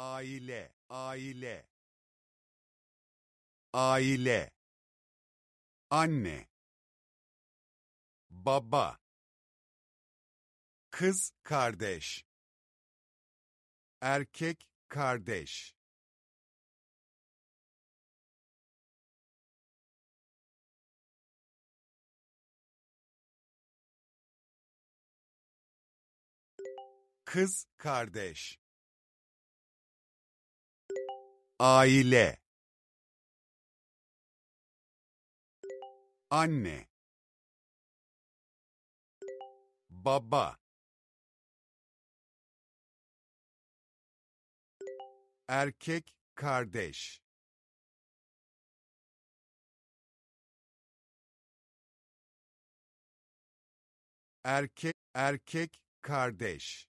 aile, aile, aile, anne, baba, kız kardeş, erkek kardeş, kız kardeş, aile, anne, baba, erkek kardeş, erkek kardeş,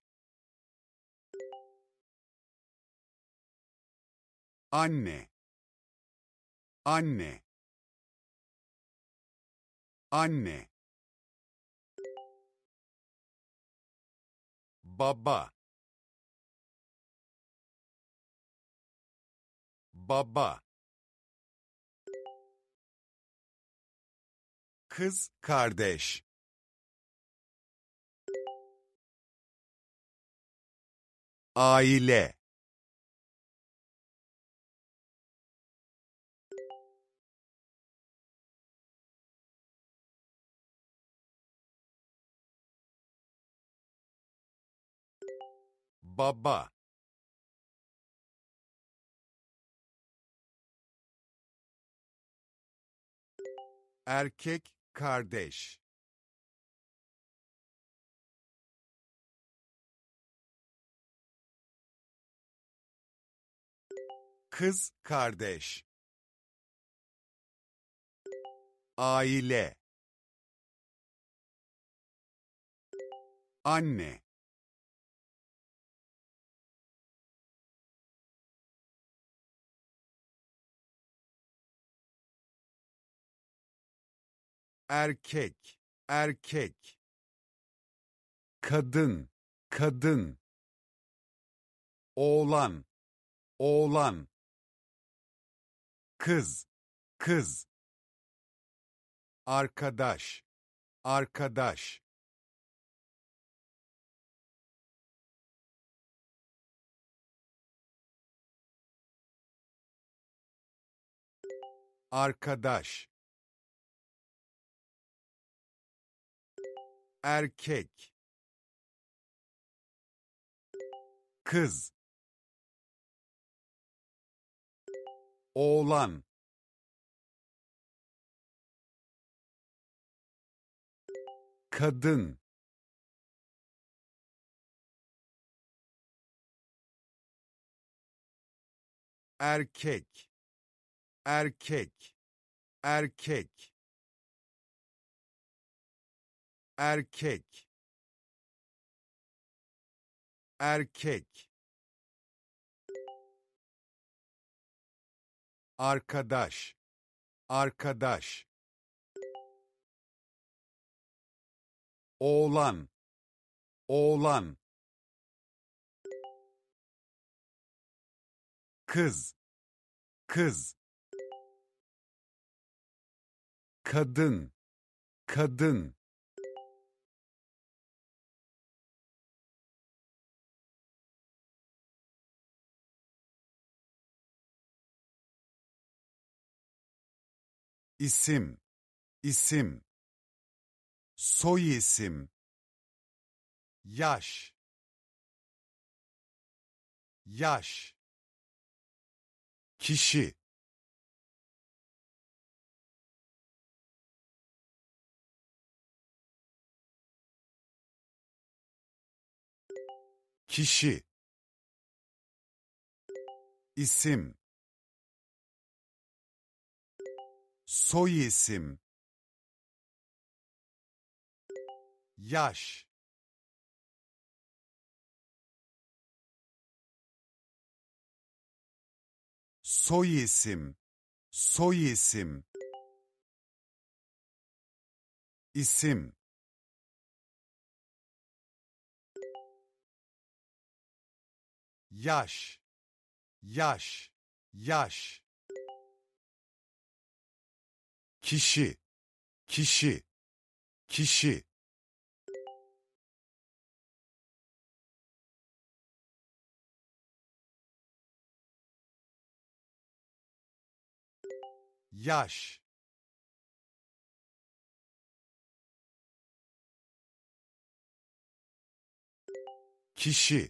anne, anne, anne, baba, baba, kız kardeş, aile, baba, erkek kardeş, kız kardeş, aile, anne, erkek, erkek, kadın, kadın, oğlan, oğlan, kız, kız, arkadaş, arkadaş, arkadaş, erkek, kız, oğlan, kadın, erkek, erkek, erkek, erkek, erkek, arkadaş, arkadaş, oğlan, oğlan, kız, kız, kadın, kadın, isim, isim, soyisim, yaş, yaş, kişi, kişi, isim, soyisim, yaş, soyisim, soyisim, isim, yaş, yaş, yaş. Kişi, kişi, kişi. Yaş, kişi.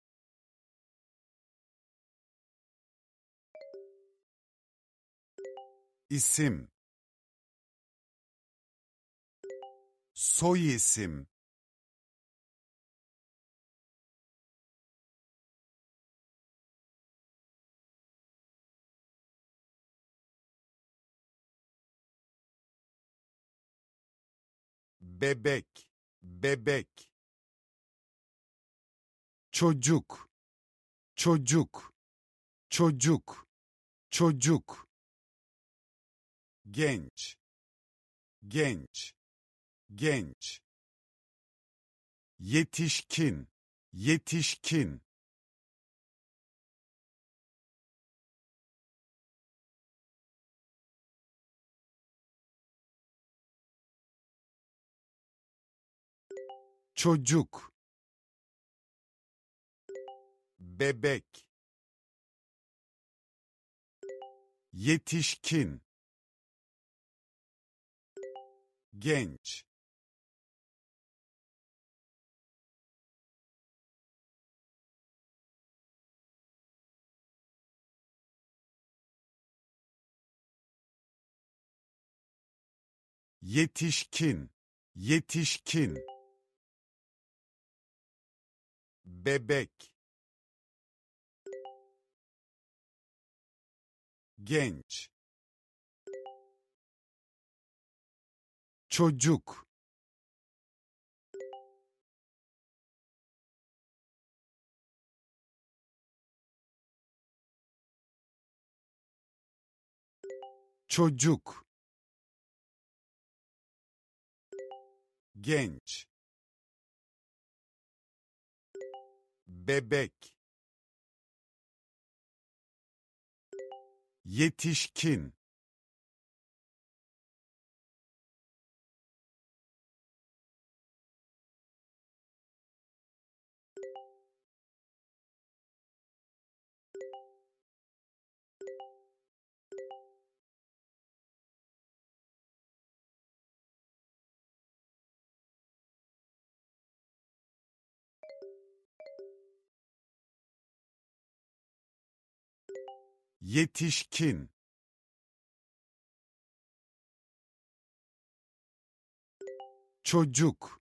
İsim, soy isim, bebek, bebek. Çocuk, çocuk, çocuk, çocuk. Genç, genç, genç. Yetişkin, yetişkin. Çocuk, bebek. Yetişkin, genç. Yetişkin, yetişkin. Bebek, genç. Çocuk, çocuk, genç. Bebek, yetişkin. Yetişkin, çocuk,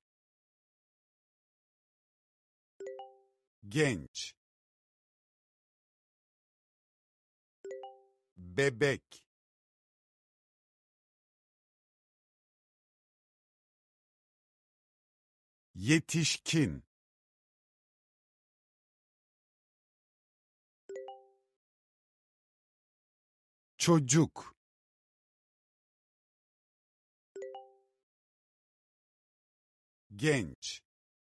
genç. Bebek, yetişkin. Çocuk, genç.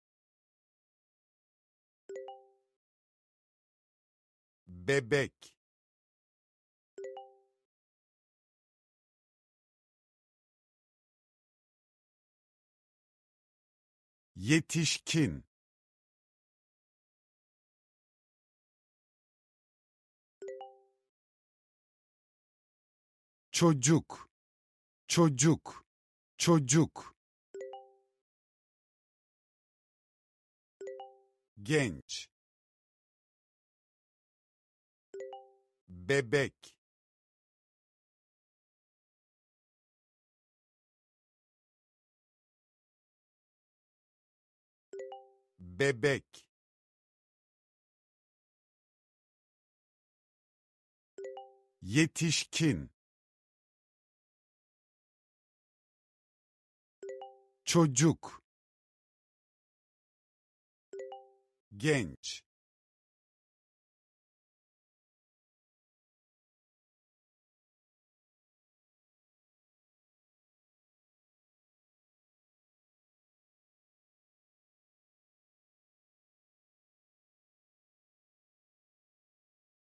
Bebek, yetişkin. Çocuk, çocuk, çocuk. Genç. Bebek, bebek. Yetişkin, çocuk, genç.